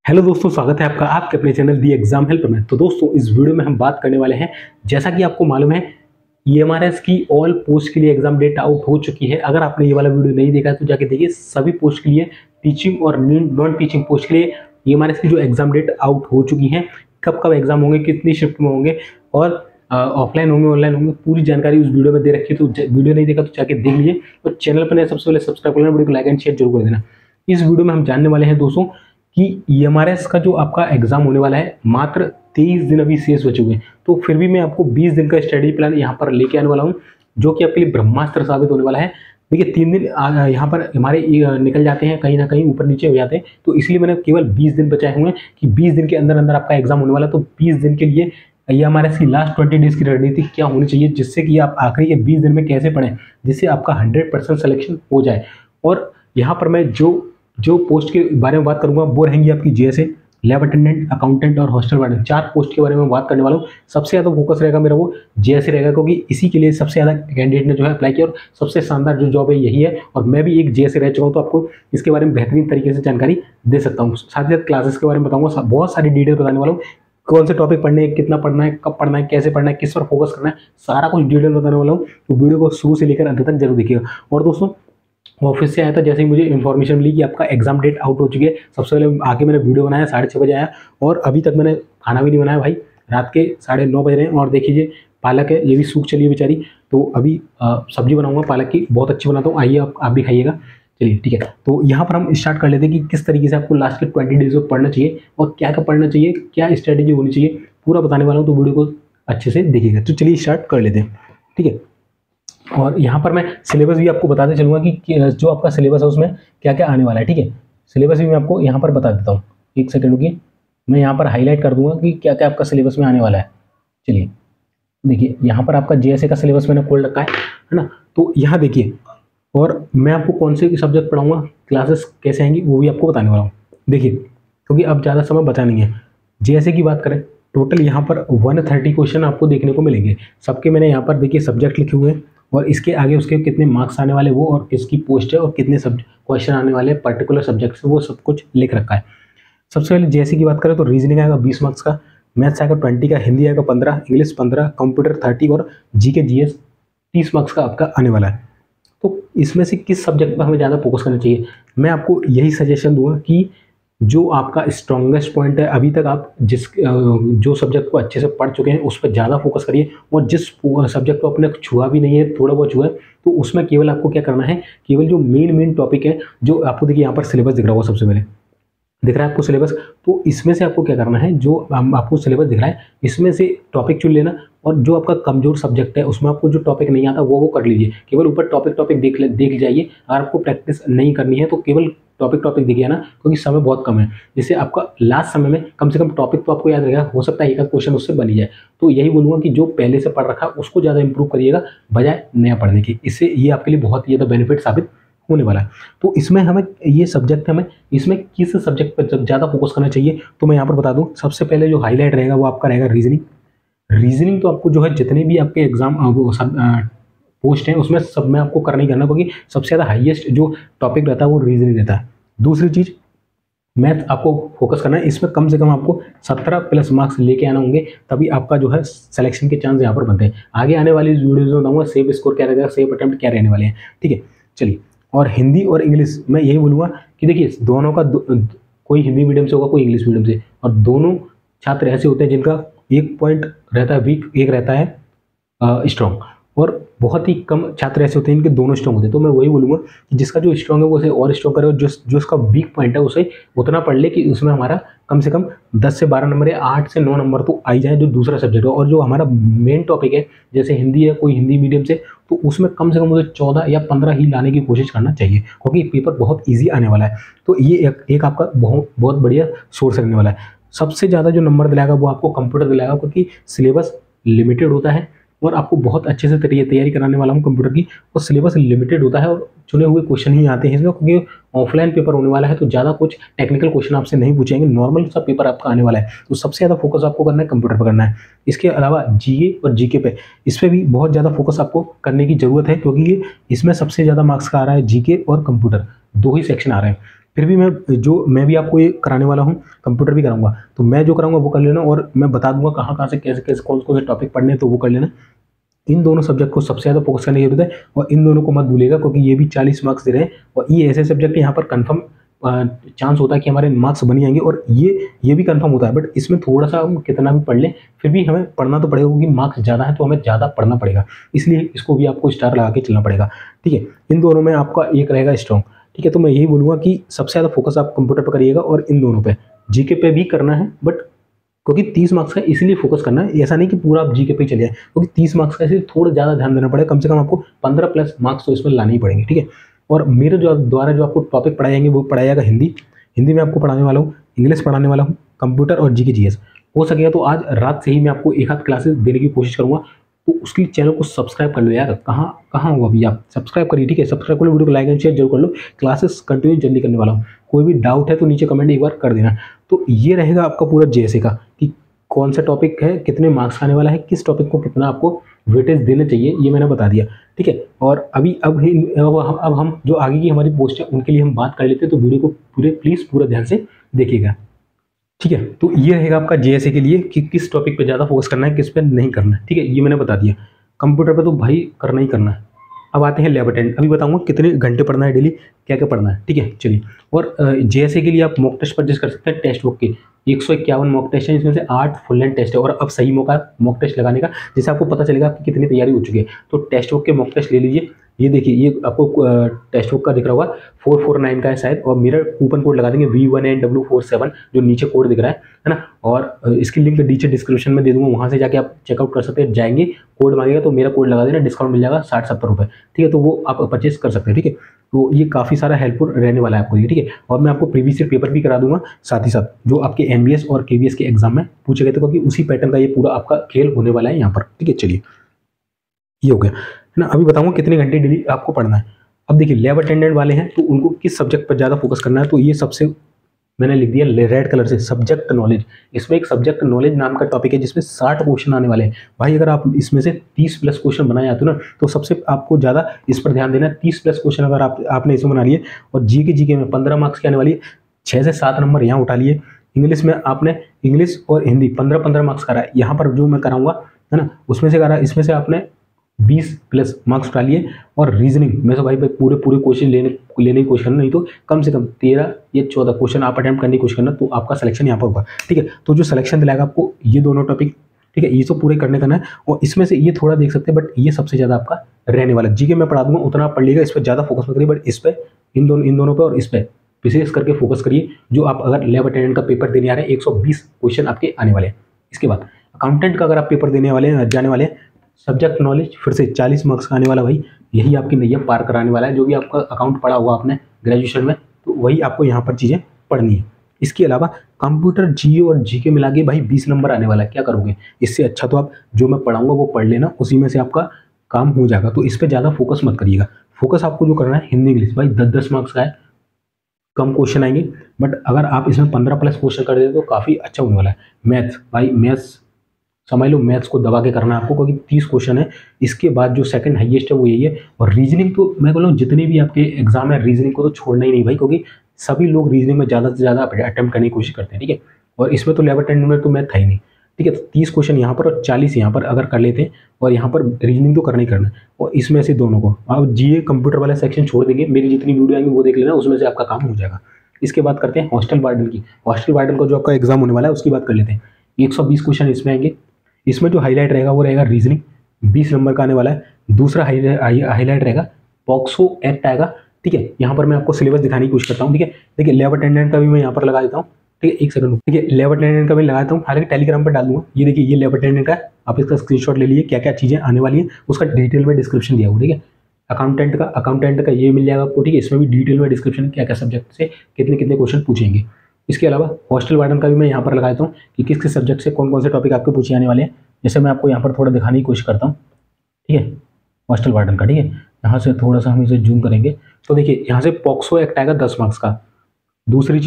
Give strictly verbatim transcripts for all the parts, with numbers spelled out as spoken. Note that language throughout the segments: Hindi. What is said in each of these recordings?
हेलो दोस्तों, स्वागत है आपका आपके अपने चैनल दी एग्जाम हेल्प में। तो दोस्तों, इस वीडियो में हम बात करने वाले हैं, जैसा कि आपको मालूम है ई एम आर एस की ऑल पोस्ट के लिए एग्जाम डेट आउट हो चुकी है। अगर आपने ये वाला वीडियो नहीं देखा है तो जाके देखिए। सभी पोस्ट के लिए, टीचिंग और नॉन टीचिंग पोस्ट के लिए ई एम आर एस की जो एग्जाम डेट आउट हो चुकी है, कब कब एग्जाम होंगे, कितनी शिफ्ट में होंगे और ऑफलाइन होंगे ऑनलाइन होंगे, पूरी जानकारी उस वीडियो में दे रखी है। तो वीडियो नहीं देखा तो जाके देख लीजिए और चैनल पर नए सबसे पहले सब्सक्राइब करना, वीडियो को लाइक एंड शेयर जरूर कर देना। इस वीडियो में हम जानने वाले हैं दोस्तों कि ई एम आर एस का जो आपका एग्जाम होने वाला है, मात्र तेईस दिन अभी शेष बचे हुए हैं। तो फिर भी मैं आपको बीस दिन का स्टडी प्लान यहाँ पर लेके आने वाला हूँ, जो कि आपके लिए ब्रह्मास्त्र साबित होने वाला है। देखिए, तीन दिन यहाँ पर हमारे निकल जाते हैं, कहीं ना कहीं ऊपर नीचे हो जाते हैं, तो इसलिए मैंने केवल बीस दिन बचाए हुए हैं कि बीस दिन के अंदर अंदर आपका एग्जाम होने वाला है। तो बीस दिन के लिए ई एम आर एस की लास्ट ट्वेंटी डेज की रणनीति क्या होनी चाहिए, जिससे कि आप आखिरी के बीस दिन में कैसे पढ़ें, जिससे आपका हंड्रेड परसेंट सिलेक्शन हो जाए। और यहाँ पर मैं जो जो पोस्ट के बारे में बात करूंगा वो रहेंगी आपकी J S A, lab attendant, accountant और हॉस्टल वार्डन। चार पोस्ट के बारे में बात करने वाला हूँ। सबसे ज़्यादा फोकस रहेगा मेरा वो जे एस ए रहेगा, क्योंकि इसी के लिए सबसे ज़्यादा कैंडिडेट ने जो है अप्लाई किया और सबसे शानदार जो जॉब है यही है। और मैं भी एक जे एस ए रह चुका हूँ, तो आपको इसके बारे में बेहतरीन तरीके से जानकारी दे सकता हूँ। साथ ही साथ क्लासेस के बारे में बताऊँगा, बहुत सारी डिटेल बताने वाला हूँ। कौन से टॉपिक पढ़ने हैं, कितना पढ़ना है, कब पढ़ना है, कैसे पढ़ना है, किस पर फोकस करना है, सारा कुछ डिटेल बताने वाला हूँ। तो वीडियो को शुरू से लेकर अंत तक जरूर देखिएगा। और दोस्तों, ऑफिस से आया था, जैसे ही मुझे इन्फॉर्मेशन मिली कि आपका एग्जाम डेट आउट हो चुकी है, सबसे पहले आके मैंने वीडियो बनाया, साढ़े छः बजे आया और अभी तक मैंने खाना भी नहीं बनाया भाई। रात के साढ़े नौ बज रहे हैं और देखिए पालक है, ये भी सूख चली है बेचारी। तो अभी आ, सब्जी बनाऊंगा पालक की, बहुत अच्छी बनाता हूँ, आइए आप आप भी खाइएगा। चलिए ठीक है, तो यहाँ पर हम स्टार्ट कर लेते हैं कि किस तरीके से आपको लास्ट के ट्वेंटी डेज में पढ़ना चाहिए और क्या क्या पढ़ना चाहिए, क्या स्ट्रैटेजी होनी चाहिए, पूरा बताने वाला हूँ। तो वीडियो को अच्छे से देखिएगा। तो चलिए स्टार्ट कर लेते हैं, ठीक है। और यहाँ पर मैं सिलेबस भी आपको बताते चलूँगा कि जो आपका सिलेबस है उसमें क्या क्या आने वाला है, ठीक है। सिलेबस भी मैं आपको यहाँ पर बता देता हूँ, एक सेकंड की मैं यहाँ पर हाईलाइट कर दूंगा कि क्या क्या आपका सिलेबस में आने वाला है। चलिए देखिए, यहाँ पर आपका जे एस ए का सिलेबस मैंने खोल रखा है है ना। तो यहाँ देखिए, और मैं आपको कौन से सब्जेक्ट पढ़ाऊँगा, क्लासेस कैसे आएंगी, वो भी आपको बताने वाला हूँ। देखिए, क्योंकि अब ज़्यादा समय बचा नहीं है। जे एस ए की बात करें, टोटल यहाँ पर वन थर्टी क्वेश्चन आपको देखने को मिलेंगे। सबके मैंने यहाँ पर देखिए सब्जेक्ट लिखे हुए हैं और इसके आगे उसके कितने मार्क्स आने वाले वो, और किसकी पोस्ट है और कितने सब क्वेश्चन आने वाले हैं पर्टिकुलर सब्जेक्ट से, वो सब कुछ लिख रखा है। सबसे पहले जे एस ए की बात करें तो रीजनिंग आएगा बीस मार्क्स का, मैथ्स आएगा ट्वेंटी का, हिंदी आएगा पंद्रह, इंग्लिश पंद्रह, कंप्यूटर थर्टी और जी के जी एस तीस मार्क्स का आपका आने वाला है। तो इसमें से किस सब्जेक्ट पर हमें ज़्यादा फोकस करना चाहिए, मैं आपको यही सजेशन दूंगा कि जो आपका स्ट्रॉन्गेस्ट पॉइंट है, अभी तक आप जिस जो सब्जेक्ट को अच्छे से पढ़ चुके हैं उस पर ज़्यादा फोकस करिए। और जिस सब्जेक्ट को आपने छुआ भी नहीं है, थोड़ा बहुत छुआ है, तो उसमें केवल आपको क्या करना है, केवल जो मेन मेन टॉपिक है, जो आपको देखिए यहाँ पर सिलेबस दिख रहा होगा, सबसे पहले दिख रहा है आपको सिलेबस, तो इसमें से आपको क्या करना है, जो आपको सिलेबस दिख रहा है इसमें से टॉपिक चुन लेना। और जो आपका कमजोर सब्जेक्ट है उसमें आपको जो टॉपिक नहीं आता वो वो कर लीजिए। केवल ऊपर टॉपिक टॉपिक देख ले देख जाइए। अगर आपको प्रैक्टिस नहीं करनी है तो केवल टॉपिक टॉपिक देखिए ना, क्योंकि समय बहुत कम है, जिससे आपका लास्ट समय में कम से कम टॉपिक तो आपको याद रहेगा। हो सकता है एक आध क्वेश्चन उससे बन ही जाए। तो यही बोलूँगा कि जो पहले से पढ़ रखा है उसको ज़्यादा इंप्रूव करिएगा बजाय नया पढ़ने की। इससे ये आपके लिए बहुत ही ज़्यादा बेनिफिट साबित होने वाला है। तो इसमें हमें ये सब्जेक्ट हमें इसमें किस सब्जेक्ट पर ज़्यादा फोकस करना चाहिए, तो मैं यहाँ पर बता दूँ। सबसे पहले जो हाईलाइट रहेगा वो आपका रहेगा रीजनिंग। रीजनिंग तो आपको जो है जितने भी आपके एग्जाम पोस्ट हैं उसमें सब में आपको करना ही करना, क्योंकि सबसे ज़्यादा हाईएस्ट जो टॉपिक रहता है वो रीजनिंग रहता है। दूसरी चीज़, मैथ आपको फोकस करना है। इसमें कम से कम आपको सत्रह प्लस मार्क्स लेके आना होंगे, तभी आपका जो है सिलेक्शन के चांस यहाँ पर बनते हैं। आगे आने वाली वीडियोज़ में बताऊँगा सेफ स्कोर क्या रहेगा, सेफ अटेम्प्ट क्या रहने वाले हैं, ठीक है। चलिए, और हिंदी और इंग्लिश मैं यही बोलूँगा कि देखिए दोनों का दो, कोई हिंदी मीडियम से होगा, कोई इंग्लिश मीडियम से, और दोनों छात्र ऐसे होते हैं जिनका एक पॉइंट रहता है वीक, एक रहता है स्ट्रॉन्ग, और बहुत ही कम छात्र ऐसे होते हैं इनके दोनों स्ट्रॉन्ग होते हैं। तो मैं वही बोलूँगा कि जिसका जो स्ट्रॉन्ग है वो उसे और स्ट्रॉन्ग करे, और जो जो उसका वीक पॉइंट है उसे उतना पढ़ ले कि उसमें हमारा कम से कम दस से बारह नंबर या आठ से नौ नंबर तो आई जाए, जो दूसरा सब्जेक्ट हो। और जो हमारा मेन टॉपिक है, जैसे हिंदी है, कोई हिंदी मीडियम से, तो उसमें कम से कम उसे चौदह या पंद्रह ही लाने की कोशिश करना चाहिए, क्योंकि पेपर बहुत ईजी आने वाला है। तो ये एक, एक आपका बहुत बहुत बढ़िया सोर्स रहने वाला है। सबसे ज़्यादा जो नंबर दिलाएगा वो आपको कंप्यूटर दिलाएगा, क्योंकि सिलेबस लिमिटेड होता है और आपको बहुत अच्छे से तैयारी कराने वाला हूँ कंप्यूटर की। और सिलेबस लिमिटेड होता है और चुने हुए क्वेश्चन ही आते हैं इसमें, क्योंकि ऑफलाइन पेपर होने वाला है, तो ज़्यादा कुछ टेक्निकल क्वेश्चन आपसे नहीं पूछेंगे, नॉर्मल सा पेपर आपका आने वाला है। तो सबसे ज़्यादा फोकस आपको करना है कंप्यूटर पर करना है। इसके अलावा जीए और जीके पे, इस पर भी बहुत ज़्यादा फोकस आपको करने की ज़रूरत है, क्योंकि ये इसमें सबसे ज़्यादा मार्क्स का आ रहा है, जीके और कंप्यूटर दो ही सेक्शन आ रहे हैं। फिर भी मैं जो मैं भी आपको ये कराने वाला हूँ, कंप्यूटर भी कराऊंगा, तो मैं जो कराऊंगा वो कर लेना, और मैं बता दूंगा कहाँ कहाँ से कैसे कैसे कौन कौन से टॉपिक पढ़ने हैं, तो वो कर लेना। इन दोनों सब्जेक्ट को सबसे ज़्यादा फोकस करने की जरूरत है, और इन दोनों को मत भूलिएगा, क्योंकि ये भी चालीस मार्क्स दे रहे हैं, और ये ऐसे सब्जेक्ट यहाँ पर कन्फर्म चांस होता है कि हमारे मार्क्स बन जाएंगे, और ये ये भी कंफर्म होता है। बट इसमें थोड़ा सा हम कितना भी पढ़ लें, फिर भी हमें पढ़ना तो पड़ेगा, क्योंकि मार्क्स ज़्यादा है तो हमें ज़्यादा पढ़ना पड़ेगा, इसलिए इसको भी आपको स्टार लगा के चलना पड़ेगा। ठीक है, इन दोनों में आपका एक रहेगा स्ट्रॉन्ग। ठीक है, तो मैं यही बोलूँगा कि सबसे ज़्यादा फोकस आप कंप्यूटर पर करिएगा, और इन दोनों पर जीके पे भी करना है, बट क्योंकि तीस मार्क्स का इसलिए फोकस करना है, ऐसा नहीं कि पूरा आप जीके पे चले जाए, क्योंकि तीस मार्क्स का इसलिए थोड़ा ज़्यादा ध्यान देना पड़ेगा, कम से कम आपको पंद्रह प्लस मार्क्स तो इसमें लाने ही पड़ेंगे। ठीक है, और मेरे जो द्वारा जो आपको टॉपिक पढ़ाए जाएंगे वो पढ़ाया जाएगा हिंदी, हिंदी में आपको पढ़ाने वाला हूँ, इंग्लिश पढ़ाने वाला हूँ, कंप्यूटर और जीके जीएस। हो सकेगा तो आज रात से ही मैं आपको एक आध क्लासेस देने की कोशिश करूँगा, तो उसके लिए चैनल को सब्सक्राइब कर लो यार। कहाँ कहाँ हो अभी आप, सब्सक्राइब करिए। ठीक है, सब्सक्राइब कर लो, वीडियो को लाइक एंड शेयर जरूर कर लो। क्लासेस कंटिन्यू जल्दी करने वाला हूँ, कोई भी डाउट है तो नीचे कमेंट एक बार कर देना। तो ये रहेगा आपका पूरा जेएसए का कि कौन सा टॉपिक है, कितने मार्क्स आने वाला है, किस टॉपिक को कितना आपको वेटेज देने चाहिए, ये मैंने बता दिया। ठीक है, और अभी अब अब हम अब हम जो आगे की हमारी पोस्ट है उनके लिए हम बात कर लेते हैं, तो वीडियो को पूरे प्लीज़ पूरा ध्यान से देखिएगा। ठीक है, तो ये रहेगा आपका जेएसए के लिए कि किस टॉपिक पे ज़्यादा फोकस करना है, किस पे नहीं करना है। ठीक है, ये मैंने बता दिया। कंप्यूटर पे तो भाई करना ही करना है। अब आते हैं लैब अटेंड, अभी बताऊंगा कितने घंटे पढ़ना है डेली, क्या क्या पढ़ना है। ठीक है, चलिए। और जेएसए के लिए आप मॉक टेस्ट परचेस कर सकते हैं टेक्स्ट बुक के, एक सौ इक्यावन मॉक टेस्ट है, इसमें से आठ फुल लेंथ टेस्ट है, और अब सही मौका मॉक टेस्ट लगाने का, जिससे आपको पता चलेगा आपकी कितनी तैयारी हो चुकी है। तो टेक्स्ट बुक के मॉक टेस्ट ले लीजिए। ये देखिए, ये आपको टेक्स्ट बुक का दिख रहा होगा, फोर फोर नाइन का है शायद, और मेरा कूपन कोड लगा देंगे V one N W four seven, जो नीचे कोड दिख रहा है है ना। और इसकी लिंक नीचे डिस्क्रिप्शन में दे दूंगा, वहाँ से जाके आप चेकआउट कर सकते हैं। जाएंगे, कोड मांगेगा तो मेरा कोड लगा देना, डिस्काउंट मिल जाएगा साठ सत्तर रुपये। ठीक है, तो वो आप परचेस कर सकते हैं। ठीक है, तो ये काफ़ी सारा हेल्पफुल रहने वाला है आपको ये। ठीक है, और मैं आपको प्रीवियस ईयर पेपर भी करा दूंगा साथ ही साथ, जो आपके एमबीएस और केवीएस के एग्जाम में पूछे गए थे, क्योंकि उसी पैटर्न का ये पूरा आपका खेल होने वाला है यहाँ पर। ठीक है, चलिए, ये हो गया है ना। अभी बताऊंगा कितने घंटे डेली आपको पढ़ना है। अब देखिए, लैब अटेंडेंट वाले हैं तो उनको किस सब्जेक्ट पर ज़्यादा फोकस करना है, तो ये सबसे मैंने लिख दिया रेड कलर से, सब्जेक्ट नॉलेज। इसमें एक सब्जेक्ट नॉलेज नाम का टॉपिक है, जिसमें साठ क्वेश्चन आने वाले हैं। भाई अगर आप इसमें से तीस प्लस क्वेश्चन बनाए आते हो ना, तो सबसे आपको ज़्यादा इस पर ध्यान देना है। तीस प्लस क्वेश्चन अगर आप आपने इसमें बना लिए, और जी के जी के में पंद्रह मार्क्स की आने वाली है, छः से सात नंबर यहाँ उठा लिए। इंग्लिश में आपने इंग्लिश और हिंदी पंद्रह पंद्रह मार्क्स करा है, यहाँ पर जो मैं कराऊंगा है ना, उसमें से करा, इसमें से आपने बीस प्लस मार्क्स उठा लिए। और रीजनिंग में से भाई भाई पूरे पूरे क्वेश्चन लेने लेने की कोशिश करना, नहीं तो कम से कम तेरह या चौदह क्वेश्चन आप अटेम्प्ट करने की कोशिश करना, तो आपका सिलेक्शन यहाँ पर होगा। ठीक है, तो जो सिलेक्शन दिलाएगा आपको ये दोनों टॉपिक, ठीक है, ये तो पूरे करने करना है। और इसमें से ये थोड़ा देख सकते हैं, बट ये सबसे ज़्यादा आपका रहने वाला। जीके मैं पढ़ा दूंगा, उतना आप पढ़ लीजिएगा, इस पर ज़्यादा फोकस मत करिए, बट इस पर इन दोनों इन दोनों पर और इस पर विशेष करके फोकस करिए। जो आप अगर लैब अटेंडेंट का पेपर देने आ रहे हैं, एक सौ बीस क्वेश्चन आपके आने वाले हैं। इसके बाद अकाउंटेंट का अगर आप पेपर देने वाले हैं, जाने वाले हैं, सब्जेक्ट नॉलेज फिर से चालीस मार्क्स का आने वाला, भाई यही आपकी नैया पार कराने वाला है। जो भी आपका अकाउंट पढ़ा हुआ आपने ग्रेजुएशन में, तो वही आपको यहाँ पर चीज़ें पढ़नी है। इसके अलावा कंप्यूटर, जीए और जीके मिला के भाई बीस नंबर आने वाला है। क्या करोगे इससे अच्छा, तो आप जो मैं पढ़ाऊंगा वो पढ़ लेना, उसी में से आपका काम हो जाएगा। तो इस पर ज़्यादा फोकस मत करिएगा। फोकस आपको जो करना है हिंदी इंग्लिश, भाई दस दस मार्क्स का है, कम क्वेश्चन आएंगे, बट अगर आप इसमें पंद्रह प्लस क्वेश्चन कर देते तो काफ़ी अच्छा होने वाला है। मैथ्स, भाई मैथ्स समझ लो, मैथ्स को दबा के करना है आपको, क्योंकि तीस क्वेश्चन है। इसके बाद जो सेकंड हाईएस्ट है वो यही है। और रीजनिंग तो मैं बोल रहा हूँ, जितने भी आपके एग्जाम है रीजनिंग को तो छोड़ना ही नहीं भाई, क्योंकि सभी लोग रीजनिंग में ज़्यादा से ज़्यादा अटेम्प्ट करने की कोशिश करते हैं। ठीक है, और इसमें तो लैब अटेंडेंट में तो मैथ था ही नहीं। ठीक है, तो तीस क्वेश्चन यहाँ पर और चालीस यहाँ पर अगर कर लेते हैं, और यहाँ पर रीजनिंग तो करना ही करना है। और इसमें से दोनों को आप जीए कंप्यूटर वाला सेक्शन छोड़ देंगे, मेरी जितनी वीडियो आएंगी वो देख लेना, उसमें से आपका काम हो जाएगा। इसके बाद करते हैं हॉस्टल वार्डन की। हॉस्टल वार्डन का जो आपका एग्जाम होने वाला है उसकी बात कर लेते हैं। एक सौ बीस क्वेश्चन इसमें आएंगे। इसमें जो हाईलाइट रहेगा वो रहेगा रीजनिंग, बीस नंबर का आने वाला है। दूसरा हाईलाइट रहेगा पॉक्सो एक्ट आएगा। ठीक है, यहाँ पर मैं आपको सिलेबस दिखाने की कोशिश करता हूँ। ठीक है, देखिए लैब अटेंडेंट का भी मैं यहाँ पर लगा देता हूँ। ठीक है, एक सेकंड। ठीक है, लैब अटेंडेंट का मैं लगा देता हूँ, हालांकि टेलीग्राम पर डाल दूंगा। ये देखिए, ये लैब अटेंडेंट का, आप इसका स्क्रीनशॉट ले लीजिए, क्या क्या चीज़ें आने वाली हैं उसका डिटेल में डिस्क्रिप्शन दिया हुआ। ठीक है, अकाउंटेंट का अकाउंटेंट का ये मिल जाएगा आपको। ठीक है, इसमें भी डिटेल में डिस्क्रिप्शन क्या क्या सब्जेक्ट से कितने कितने क्वेश्चन पूछेंगे। इसके अलावा हॉस्टल वार्डन का भी मैं यहाँ पर लगा देता हूँ कि किस किस सब्जेक्ट से कौन कौन से टॉपिक आपके पूछे आने वाले हैं। जैसे मैं आपको यहाँ पर थोड़ा दिखाने की कोशिश करता हूँ। ठीक है, हॉस्टल वार्डन का। ठीक है, यहाँ से थोड़ा सा हम इसे जूम करेंगे तो देखिए, यहाँ से पॉक्सो एक्ट आएगा दस मार्क्स का। दूसरी चीज़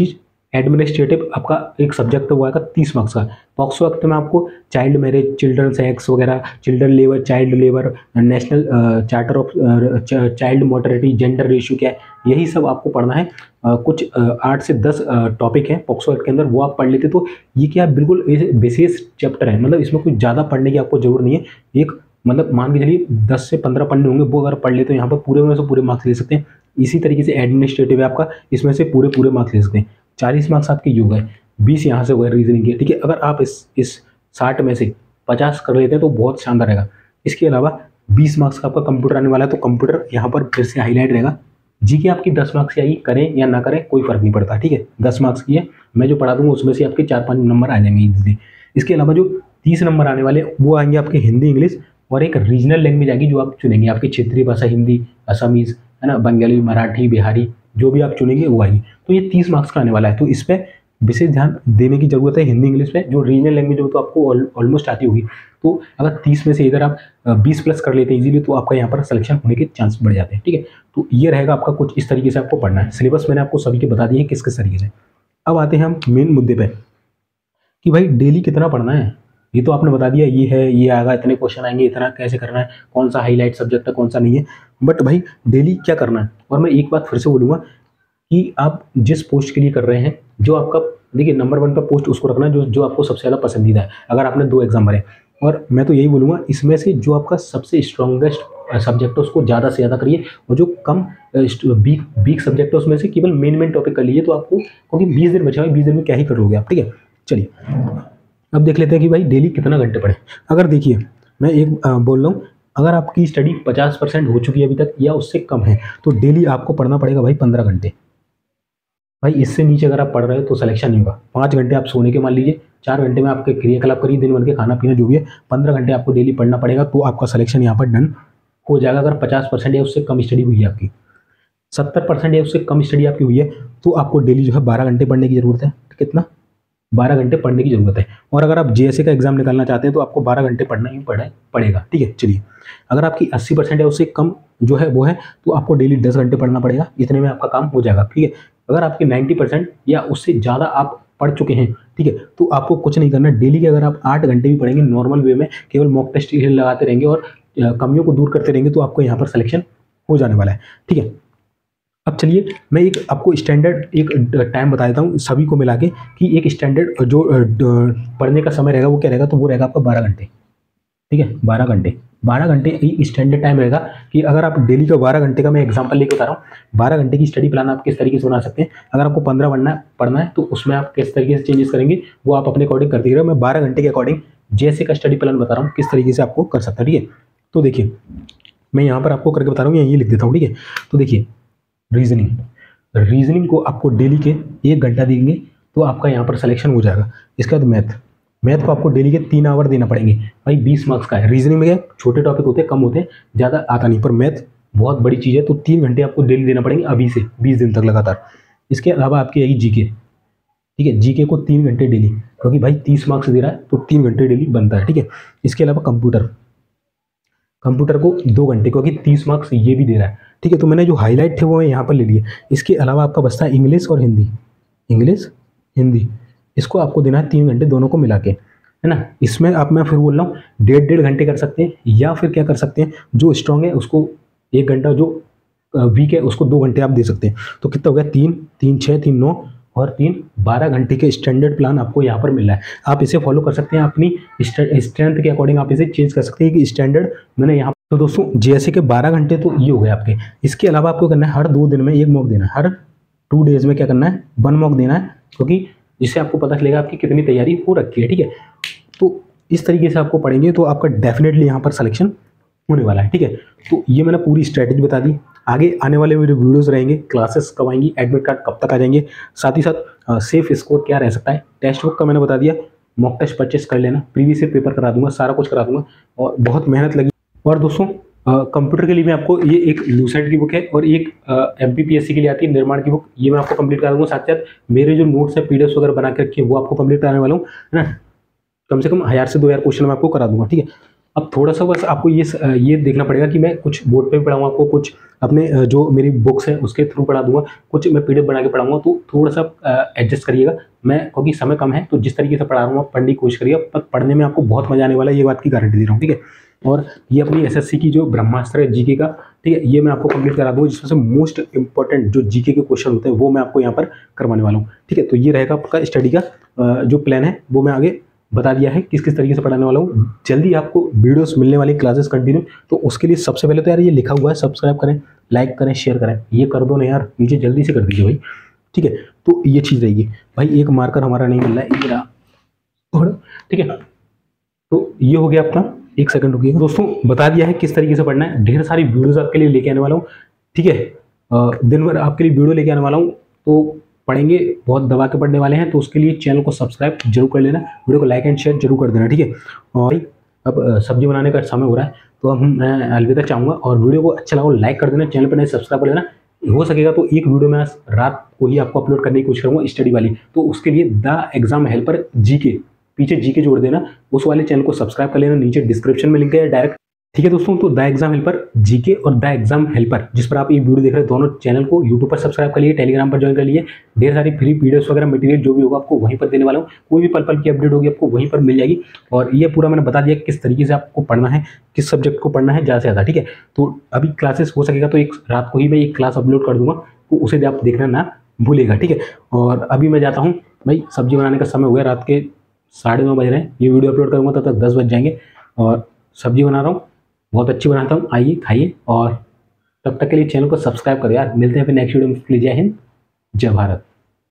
एडमिनिस्ट्रेटिव आपका एक सब्जेक्ट वो आएगा तीस मार्क्स का। पॉक्सो एक्ट में आपको चाइल्ड मैरिज, चिल्ड्रन सेक्स वगैरह, children labour, child labour, national charter of child mortality, gender ratio क्या है, यही सब आपको पढ़ना है। uh, कुछ आठ से दस टॉपिक हैं पॉक्सो एक्ट के अंदर, वो आप पढ़ लेते तो ये क्या बिल्कुल बेसिस चैप्टर है, मतलब इसमें कुछ ज़्यादा पढ़ने की आपको जरूरत नहीं है। एक मतलब मान के चलिए दस से पंद्रह पढ़ने होंगे, वो अगर पढ़ लेते तो यहाँ पर पूरे में से पूरे मार्क्स ले सकते हैं। इसी तरीके से एडमिनिस्ट्रेटिव है आपका, इसमें से पूरे पूरे मार्क्स ले सकते हैं। चालीस मार्क्स आपके योग है, बीस यहाँ से हुए रीजनिंग के, ठीक है। अगर आप इस इस साठ में से पचास कर लेते हैं तो बहुत शानदार रहेगा। इसके अलावा बीस मार्क्स का आपका कंप्यूटर आने वाला है, तो कंप्यूटर यहाँ पर फिर से हाईलाइट रहेगा। जी की आपकी दस मार्क्स की आएगी, करें या ना करें कोई फर्क नहीं पड़ता, ठीक है। दस मार्क्स की है, मैं जो पढ़ा दूंगा उसमें से आपके चार पाँच नंबर आ जाएंगे इजीली। इसके अलावा जो तीस नंबर आने वाले वो आएंगे आपके हिंदी, इंग्लिश और एक रीजनल लैंग्वेज आएगी जो आप चुनेंगे, आपकी क्षेत्रीय भाषा हिंदी, असमीज है ना, बंगाली, मराठी, बिहारी, जो भी आप चुनेंगे वो आएगी। तो ये तीस मार्क्स का आने वाला है, तो इस पर विशेष ध्यान देने की जरूरत है। हिंदी इंग्लिश पे जो रीजनल लैंग्वेज हो तो आपको ऑलमोस्ट आती होगी, तो अगर तीस में से इधर आप बीस प्लस कर लेते हैं इजीली तो आपका यहाँ पर सिलेक्शन होने के चांस बढ़ जाते हैं, ठीक है। तो ये रहेगा आपका, कुछ इस तरीके से आपको पढ़ना है। सिलेबस मैंने आपको सभी के बता दिए हैं किस किस तरीके से। अब आते हैं हम मेन मुद्दे पे कि भाई डेली कितना पढ़ना है। ये तो आपने बता दिया, ये है, ये आएगा, इतने क्वेश्चन आएंगे, इतना कैसे करना है, कौन सा हाईलाइट सब्जेक्ट है, कौन सा नहीं है, बट भाई डेली क्या करना है। और मैं एक बात फिर से बोलूँगा कि आप जिस पोस्ट के लिए कर रहे हैं, जो आपका देखिए नंबर वन का पोस्ट उसको रखना जो जो आपको सबसे ज़्यादा पसंदीदा है। अगर आपने दो एग्जाम भरे, और मैं तो यही बोलूँगा इसमें से जो आपका सबसे स्ट्रॉन्गेस्ट सब्जेक्ट है उसको ज़्यादा से ज़्यादा करिए, और जो कम वीक वीक सब्जेक्ट है उसमें से केवल मेन मेन टॉपिक कर लीजिए। तो आपको, क्योंकि बीस दिन बचा हुआ है, बीस दिन में क्या ही करोगे आप, ठीक है। चलिए अब देख लेते हैं कि भाई डेली कितना घंटे पढ़े। अगर देखिए मैं एक आ, बोल रहा हूँ, अगर आपकी स्टडी पचास परसेंट हो चुकी है अभी तक या उससे कम है तो डेली आपको पढ़ना पड़ेगा भाई पंद्रह घंटे। भाई इससे नीचे अगर आप पढ़ रहे हो तो सिलेक्शन नहीं होगा। पाँच घंटे आप सोने के मान लीजिए, चार घंटे में आपके क्रियाकलाप करिए, दिन भर के खाना पीना जो भी है, पंद्रह घंटे आपको डेली पढ़ना पड़ेगा, तो आपका सिलेक्शन यहाँ पर डन हो जाएगा। अगर पचास परसेंट या उससे कम स्टडी हुई है आपकी, सत्तर परसेंट या उससे कम स्टडी आपकी हुई है, तो आपको डेली जो है बारह घंटे पढ़ने की जरूरत है। कितना? बारह घंटे पढ़ने की जरूरत है। और अगर आप जेएसए का एग्जाम निकालना चाहते हैं तो आपको बारह घंटे पढ़ना ही पड़े पड़ेगा, ठीक है। चलिए अगर आपकी अस्सी परसेंट या उससे कम जो है वो है तो आपको डेली दस घंटे पढ़ना पड़ेगा, इतने में आपका काम हो जाएगा, ठीक है। अगर आपकी नब्बे परसेंट या उससे ज़्यादा आप पढ़ चुके हैं, ठीक है, तो आपको कुछ नहीं करना। डेली के अगर आप आठ घंटे भी पढ़ेंगे नॉर्मल वे में, केवल मॉक टेस्ट लगाते रहेंगे और कमियों को दूर करते रहेंगे, तो आपको यहाँ पर सिलेक्शन हो जाने वाला है, ठीक है। अब चलिए मैं एक आपको स्टैंडर्ड एक टाइम बता देता हूँ सभी को मिला के, कि एक स्टैंडर्ड जो पढ़ने का समय रहेगा वो क्या रहेगा, तो वो रहेगा आपका बारह घंटे, ठीक है। बारह घंटे बारह घंटे एक स्टैंडर्ड टाइम रहेगा कि अगर आप डेली का बारह घंटे का मैं एग्जांपल लेके बता रहा हूँ, बारह घंटे की स्टडी प्लान आप किस तरीके से बना सकते हैं। अगर आपको पंद्रह पढ़ना पढ़ना है तो उसमें आप किस तरीके से चेंजेस करेंगे वो आप अपने अकॉर्डिंग करते रहो। मैं बारह घंटे के अकॉर्डिंग जैसे का स्टडी प्लान बता रहा हूँ किस तरीके से आपको कर सकता है, ठीक है। तो देखिए मैं यहाँ पर आपको करके बता रहा हूँ, ये लिख देता हूँ, ठीक है। तो देखिए रीजनिंग रीजनिंग को आपको डेली के एक घंटा देंगे तो आपका यहाँ पर सिलेक्शन हो जाएगा। इसके बाद मैथ मैथ को आपको डेली के तीन आवर देना पड़ेंगे। भाई बीस मार्क्स का है। रीजनिंग में क्या छोटे टॉपिक होते हैं, कम होते हैं, ज़्यादा आता नहीं, पर मैथ बहुत बड़ी चीज़ है, तो तीन घंटे आपको डेली देना पड़ेंगे अभी से बीस दिन तक लगातार। इसके अलावा आपकी आएगी जीके, ठीक है। जीके को तीन घंटे डेली, क्योंकि भाई तीस मार्क्स दे रहा है तो तीन घंटे डेली बनता है, ठीक है। इसके अलावा कंप्यूटर कंप्यूटर को दो घंटे, क्योंकि तीस मार्क्स ये भी दे रहा है, ठीक है। तो मैंने जो हाईलाइट थे वो मैं यहाँ पर ले लिए। इसके अलावा आपका बचता है इंग्लिश और हिंदी, इंग्लिश हिंदी इसको आपको देना है तीन घंटे दोनों को मिला के, है ना। इसमें आप मैं फिर बोल रहा हूँ डेढ़ डेढ़ घंटे कर सकते हैं, या फिर क्या कर सकते हैं, जो स्ट्रॉन्ग है उसको एक घंटा, जो वीक है उसको दो घंटे आप दे सकते हैं। तो कितना हो गया, तीन तीन छः तीन नौ और तीन बारह घंटे के स्टैंडर्ड प्लान आपको यहाँ पर मिल रहा है। आप इसे फॉलो कर सकते हैं, अपनी स्ट्रेंथ के अकॉर्डिंग आप इसे चेंज कर सकते हैं कि स्टैंडर्ड मैंने यहाँ। तो दोस्तों जैसे कि बारह घंटे तो ये हो गए आपके। इसके अलावा आपको करना है हर दो दिन में एक मॉक देना है, हर टू डेज में क्या करना है, वन मॉक देना है, क्योंकि जिससे आपको पता चलेगा आपकी कितनी तैयारी हो रखी है, ठीक है। तो इस तरीके से आपको पढ़ेंगे तो आपका डेफिनेटली यहाँ पर सिलेक्शन होने वाला है, ठीक है। तो ये मैंने पूरी स्ट्रैटेजी बता दी। आगे आने वाले मेरे वीडियोस रहेंगे, क्लासेस कब आएंगी, एडमिट कार्ड कब तक आ जाएंगे, साथ ही साथ सेफ स्कोर क्या रह सकता है, टेस्ट बुक का मैंने बता दिया, मॉक टेस्ट परचेस कर लेना, प्रीवियस ईयर पेपर करा दूंगा, सारा कुछ करा दूंगा, और बहुत मेहनत लगी। और दोस्तों कंप्यूटर के लिए मैं आपको ये एक लूसेंट की बुक है और एक M P P S C के लिए आती है निर्माण की बुक, ये मैं आपको कंप्लीट करा दूंगा। साथ साथ मेरे जो नोट्स है पीडीएफ वगैरह बना के रखी है वो आपको कंप्लीट कराने वाला हूँ, है ना। कम से कम हज़ार से दो हज़ार क्वेश्चन मैं आपको करा दूंगा, ठीक है। अब थोड़ा सा बस आपको ये ये देखना पड़ेगा कि मैं कुछ बोर्ड पे भी पढ़ाऊंगा आपको, कुछ अपने जो मेरी बुक्स हैं उसके थ्रू पढ़ा दूंगा, कुछ मैं पीडीएफ बना के पढ़ाऊंगा, तो थोड़ा सा एडजस्ट करिएगा। मैं क्योंकि समय कम है तो जिस तरीके से पढ़ा रहा हूँ पढ़ने की कोशिश करिएगा, पर पढ़ने में आपको बहुत मजा आने वाला है, ये बात की गारंटी दे रहा हूँ, ठीक है। और ये अपनी एसएससी की जो ब्रह्मास्त्र है जीके का, ठीक है, ये मैं आपको कंप्लीट करा दूंगा, जिसमें से मोस्ट इंपॉर्टेंट जो जीके के क्वेश्चन होते हैं वो मैं आपको यहाँ पर करवाने वाला हूँ, ठीक है। तो ये रहेगा आपका स्टडी का जो प्लान है, वो मैं आगे बता दिया है किस किस तरीके से पढ़ाने वाला हूँ। जल्दी आपको वीडियोस मिलने वाली क्लासेस कंटिन्यू, तो उसके लिए सबसे पहले तो यार ये लिखा हुआ है, सब्सक्राइब करें, लाइक करें, शेयर करें, ये कर दो ना यार, नीचे जल्दी से कर दीजिए भाई, ठीक है। तो ये चीज़ रहेगी भाई, एक मार्कर हमारा नहीं मिल रहा है, ये रहा थोड़ा, ठीक है। तो ये हो गया अपना, एक सेकंड रुकिए दोस्तों, बता दिया है किस तरीके से पढ़ना है। ढेर सारी वीडियोस आपके लिए लेके आने वाला हूँ, ठीक है। दिन भर आपके लिए वीडियो लेके आने वाला हूँ, तो पढ़ेंगे, बहुत दबा के पढ़ने वाले हैं, तो उसके लिए चैनल को सब्सक्राइब जरूर कर लेना, वीडियो को लाइक एंड शेयर जरूर कर देना, ठीक है। और अब सब्जी बनाने का समय हो रहा है, तो अब मैं अलविदा चाहूँगा, और वीडियो को अच्छा लगा लाइक कर देना, चैनल पर नहीं सब्सक्राइब कर लेना। हो सकेगा तो एक वीडियो मैं रात को ही आपको अपलोड करने की कोशिश करूँगा स्टडी वाली, तो उसके लिए द एग्जाम हेल्पर जीके, पीछे जीके जोड़ देना, उस वाले चैनल को सब्सक्राइब कर लेना, नीचे डिस्क्रिप्शन में लिंक है डायरेक्ट, ठीक है दोस्तों। तो द एग्जाम हेल्पर जीके और द एग्जाम हेल्पर जिस पर आप ये वीडियो देख रहे हैं, दोनों चैनल को यूट्यूब पर सब्सक्राइब कर लिए, टेलीग्राम पर ज्वाइन कर लिए, ढेर सारी फ्री पीडीएफ वगैरह मटेरियल जो भी होगा आपको वहीं पर देने वाला हूँ, कोई भी पल पल की अपडेट होगी आपको वहीं पर मिल जाएगी। और ये पूरा मैंने बता दिया किस तरीके से आपको पढ़ना है, किस सब्जेक्ट को पढ़ना है ज़्यादा से ज़्यादा, ठीक है। तो अभी क्लासेस हो सकेगा तो एक रात को ही मैं एक क्लास अपलोड कर दूंगा, तो उसे आप देखना ना भूलेगा, ठीक है। और अभी मैं जाता हूँ भाई, सब्जी बनाने का समय हो गया, रात के साढ़े नौ बज रहे हैं, ये वीडियो अपलोड करूँगा तब तक दस बज जाएंगे, और सब्जी बना रहा हूँ, बहुत अच्छी बनाता हूँ, आइए खाइए, और तब तक के लिए चैनल को सब्सक्राइब करो यार। मिलते हैं फिर नेक्स्ट वीडियो में, जय हिंद, जय भारत।